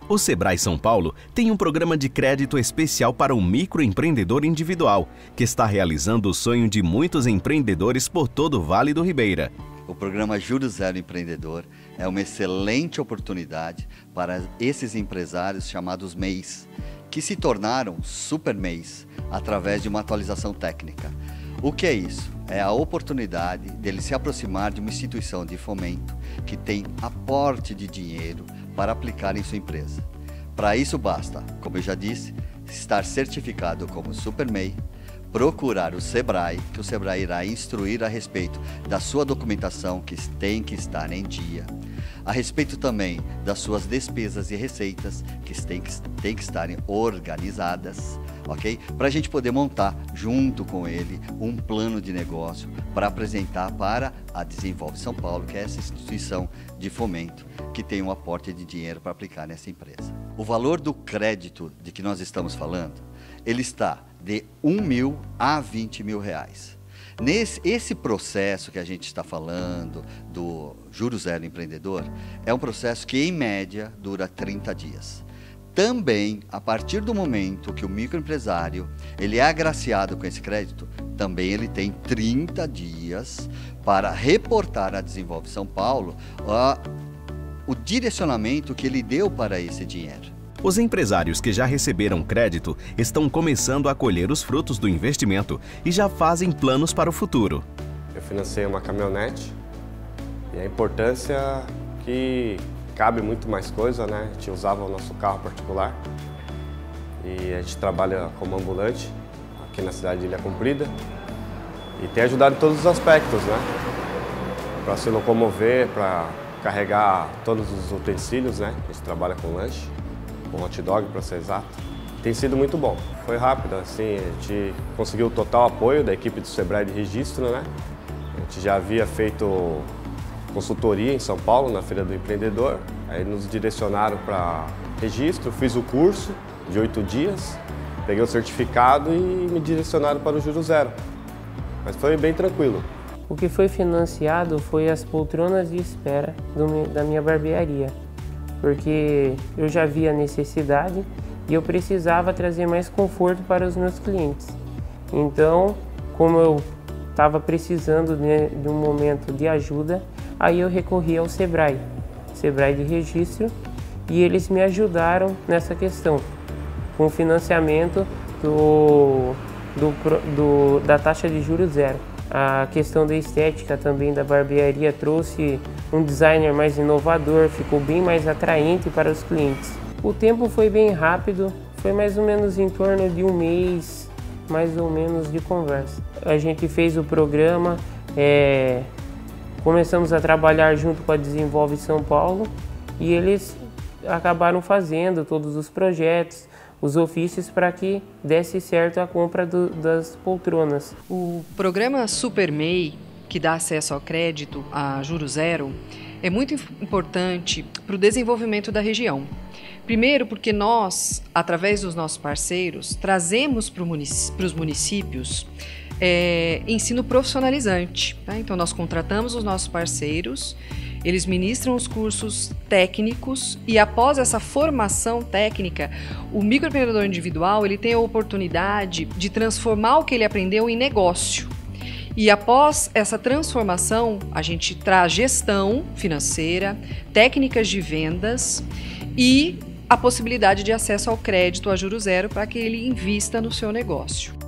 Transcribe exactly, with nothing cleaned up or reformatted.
O Sebrae São Paulo tem um programa de crédito especial para o microempreendedor individual, que está realizando o sonho de muitos empreendedores por todo o Vale do Ribeira. O programa Juros Zero Empreendedor é uma excelente oportunidade para esses empresários chamados M E Is, que se tornaram Super M E Is através de uma atualização técnica. O que é isso? É a oportunidade dele se aproximar de uma instituição de fomento que tem aporte de dinheiro para aplicar em sua empresa. Para isso basta, como eu já disse, estar certificado como Super M E I, procurar o Sebrae, que o Sebrae irá instruir a respeito da sua documentação, que tem que estar em dia, a respeito também das suas despesas e receitas, que tem que, tem que estarem organizadas, ok? Para a gente poder montar, junto com ele, um plano de negócio para apresentar para a Desenvolve São Paulo, que é essa instituição de fomento que tem um aporte de dinheiro para aplicar nessa empresa. O valor do crédito de que nós estamos falando, ele está de um mil a vinte mil reais. Nesse, esse processo que a gente está falando do Juros Zero Empreendedor é um processo que, em média, dura trinta dias. Também, a partir do momento que o microempresário ele é agraciado com esse crédito, também ele tem trinta dias para reportar à Desenvolve São Paulo uh, o direcionamento que ele deu para esse dinheiro. Os empresários que já receberam crédito estão começando a colher os frutos do investimento e já fazem planos para o futuro. Eu financei uma caminhonete e a importância que cabe muito mais coisa, né? A gente usava o nosso carro particular e a gente trabalha como ambulante aqui na cidade de Ilha Comprida e tem ajudado em todos os aspectos, né? Para se locomover, para carregar todos os utensílios, né? A gente trabalha com lanche, com hot dog para ser exato. Tem sido muito bom. Foi rápido, assim, a gente conseguiu o total apoio da equipe do Sebrae de registro, né? A gente já havia feito consultoria em São Paulo, na Feira do Empreendedor. Aí nos direcionaram para registro, fiz o curso de oito dias, peguei o certificado e me direcionaram para o Juros Zero. Mas foi bem tranquilo. O que foi financiado foi as poltronas de espera do, da minha barbearia, porque eu já via a necessidade e eu precisava trazer mais conforto para os meus clientes. Então, como eu estava precisando de, de um momento de ajuda, aí eu recorri ao Sebrae, Sebrae de registro, e eles me ajudaram nessa questão, com o financiamento do, do, do, da taxa de juros zero. A questão da estética também da barbearia trouxe um designer mais inovador, ficou bem mais atraente para os clientes. O tempo foi bem rápido, foi mais ou menos em torno de um mês, mais ou menos, de conversa. A gente fez o programa, é, começamos a trabalhar junto com a Desenvolve São Paulo e eles acabaram fazendo todos os projetos, os ofícios para que desse certo a compra do, das poltronas. O programa Super M E I, que dá acesso ao crédito a juros zero, é muito importante para o desenvolvimento da região. Primeiro porque nós, através dos nossos parceiros, trazemos para os municípios é, ensino profissionalizante. Tá? Então nós contratamos os nossos parceiros, eles ministram os cursos técnicos e após essa formação técnica, o microempreendedor individual ele tem a oportunidade de transformar o que ele aprendeu em negócio. E após essa transformação, a gente traz gestão financeira, técnicas de vendas e a possibilidade de acesso ao crédito a juros zero para que ele invista no seu negócio.